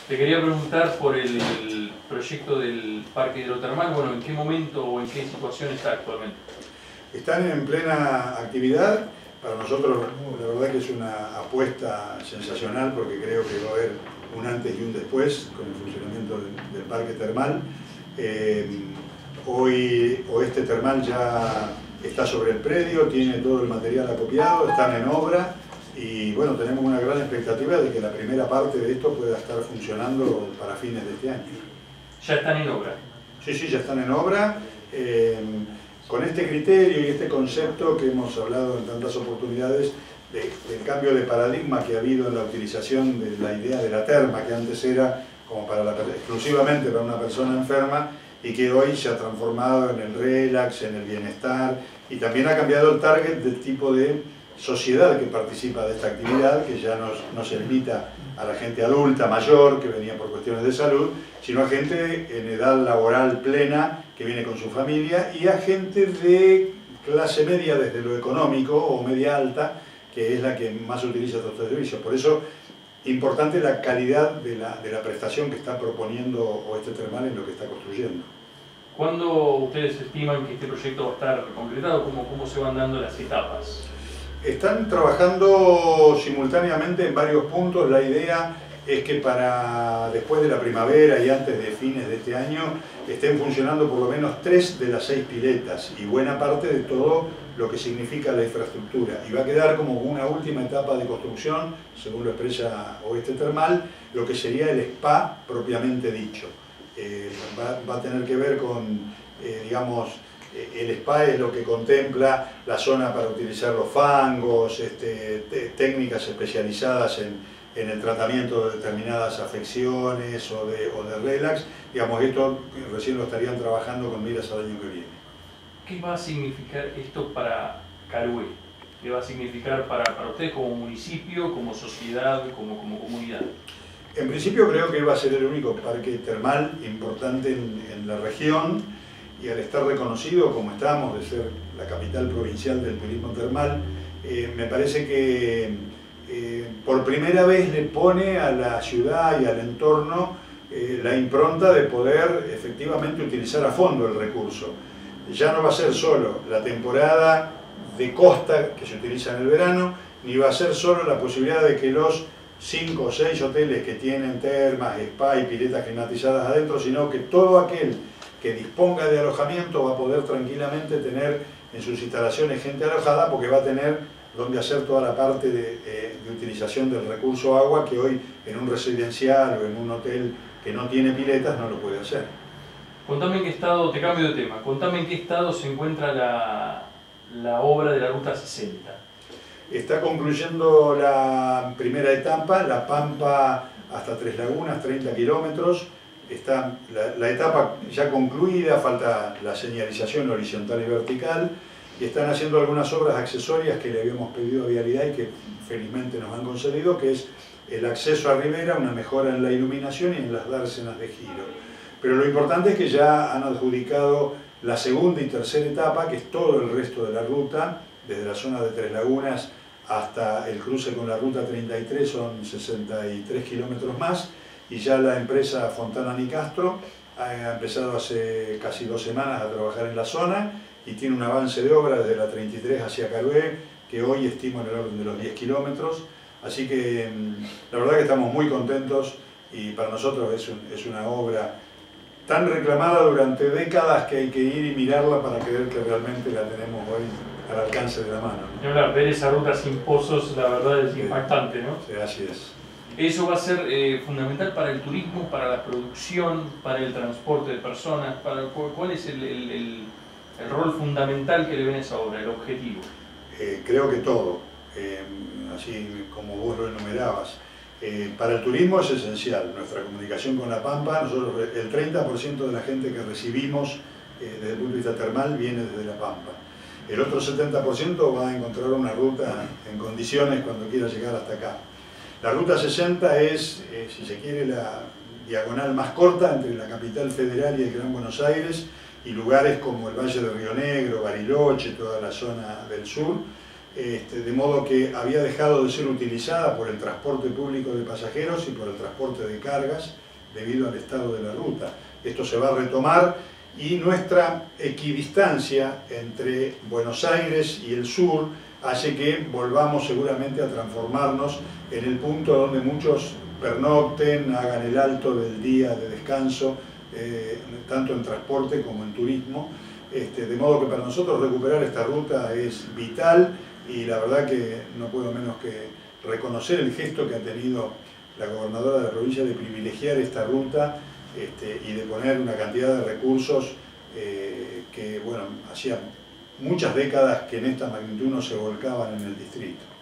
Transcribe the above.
Te quería preguntar por el proyecto del parque hidrotermal. Bueno, ¿en qué momento o en qué situación está actualmente? Están en plena actividad. Para nosotros la verdad que es una apuesta sensacional, porque creo que va a haber un antes y un después con el funcionamiento del parque termal. Hoy Oeste Termal ya está sobre el predio, tiene todo el material acopiado, están en obra y bueno, tenemos una gran expectativa de que la primera parte de esto pueda estar funcionando para fines de este año. ¿Ya están en obra? Sí, ya están en obra. Con este criterio y este concepto que hemos hablado en tantas oportunidades, del cambio de paradigma que ha habido en la utilización de la idea de la terma, que antes era como exclusivamente para una persona enferma y que hoy se ha transformado en el relax, en el bienestar, y también ha cambiado el target del tipo de sociedad que participa de esta actividad, que ya no se limita a la gente adulta, mayor, que venía por cuestiones de salud, sino a gente en edad laboral plena, que viene con su familia, y a gente de clase media desde lo económico o media alta, que es la que más utiliza estos servicios. Por eso, importante la calidad de la prestación que está proponiendo Oeste Termal en lo que está construyendo. ¿Cuándo ustedes estiman que este proyecto va a estar completado? ¿Cómo se van dando las etapas? Están trabajando simultáneamente en varios puntos. La idea es que para después de la primavera y antes de fines de este año estén funcionando por lo menos 3 de las 6 piletas y buena parte de todo lo que significa la infraestructura. Y va a quedar como una última etapa de construcción, según lo expresa Oeste Termal, lo que sería el spa propiamente dicho. Va a tener que ver con, digamos, el spa es lo que contempla la zona para utilizar los fangos, técnicas especializadas en el tratamiento de determinadas afecciones o de relax. Digamos, esto recién lo estarían trabajando con miras al año que viene. ¿Qué va a significar esto para Carué? ¿Qué va a significar para ustedes como municipio, como sociedad, como comunidad? En principio creo que va a ser el único parque termal importante en la región, y al estar reconocido como estamos, de ser la capital provincial del turismo termal, me parece que por primera vez le pone a la ciudad y al entorno la impronta de poder efectivamente utilizar a fondo el recurso. Ya no va a ser solo la temporada de costa que se utiliza en el verano, ni va a ser solo la posibilidad de que los 5 o 6 hoteles que tienen termas, spa y piletas climatizadas adentro, sino que todo aquel que disponga de alojamiento va a poder tranquilamente tener en sus instalaciones gente alojada, porque va a tener donde hacer toda la parte de utilización del recurso agua que hoy en un residencial o en un hotel que no tiene piletas no lo puede hacer. Contame en qué estado, te cambio de tema, contame en qué estado se encuentra la obra de la Ruta 60. Está concluyendo la primera etapa, La Pampa hasta Tres Lagunas, 30 kilómetros. Está la etapa ya concluida, falta la señalización horizontal y vertical, y están haciendo algunas obras accesorias que le habíamos pedido a Vialidad y que felizmente nos han concedido, que es el acceso a Rivera, una mejora en la iluminación y en las dársenas de giro. Pero lo importante es que ya han adjudicado la segunda y tercera etapa, que es todo el resto de la ruta, desde la zona de Tres Lagunas hasta el cruce con la Ruta 33, son 63 kilómetros más, y ya la empresa Fontana Nicastro ha empezado hace casi 2 semanas a trabajar en la zona y tiene un avance de obra desde la 33 hacia Carué, que hoy estimo en el orden de los 10 kilómetros. Así que la verdad que estamos muy contentos, y para nosotros es una obra tan reclamada durante décadas que hay que ir y mirarla para creer que realmente la tenemos hoy al alcance de la mano, ¿no? Y ahora, ver esa ruta sin pozos, la verdad es impactante, ¿no? Sí, así es. Eso va a ser fundamental para el turismo, para la producción, para el transporte de personas. ¿Cuál es el rol fundamental que le ven a esa obra, el objetivo? Creo que todo, así como vos lo enumerabas. Para el turismo es esencial nuestra comunicación con La Pampa. Nosotros, el 30% de la gente que recibimos desde el punto de vista termal viene desde La Pampa. El otro 70% va a encontrar una ruta en condiciones cuando quiera llegar hasta acá. La Ruta 60 es, si se quiere, la diagonal más corta entre la capital federal y el Gran Buenos Aires, y lugares como el Valle de Río Negro, Bariloche, toda la zona del sur. de modo que había dejado de ser utilizada por el transporte público de pasajeros y por el transporte de cargas debido al estado de la ruta. Esto se va a retomar y nuestra equidistancia entre Buenos Aires y el sur hace que volvamos seguramente a transformarnos en el punto donde muchos pernocten, hagan el alto del día de descanso, tanto en transporte como en turismo. De modo que para nosotros recuperar esta ruta es vital y la verdad que no puedo menos que reconocer el gesto que ha tenido la gobernadora de la provincia de privilegiar esta ruta y de poner una cantidad de recursos que, bueno, hacía muchas décadas que en esta magnitud no se volcaban en el distrito.